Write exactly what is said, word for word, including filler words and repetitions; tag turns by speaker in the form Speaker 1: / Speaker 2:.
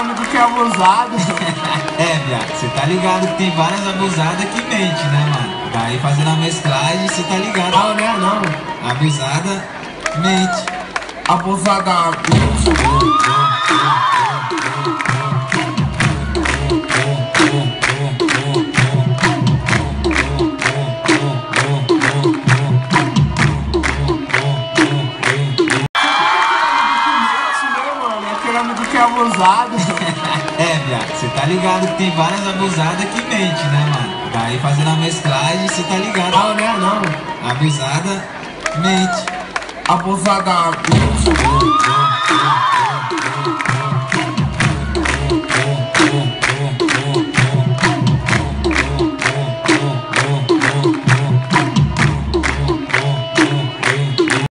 Speaker 1: amigo que é abusado.
Speaker 2: É, viado, você tá ligado que tem várias abusadas que mente, né, mano? Daí fazendo a mesclagem, você tá ligado.
Speaker 1: Não, né? Não.
Speaker 2: Abusada mente.
Speaker 1: Abusada. Aquele amigo que é abusado.
Speaker 2: É, viado, você tá ligado que tem várias abusadas que mente, né, mano? Daí fazendo a mesclagem, você tá ligado.
Speaker 1: Não, né? Não.
Speaker 2: Abusada mente.
Speaker 1: Abusada.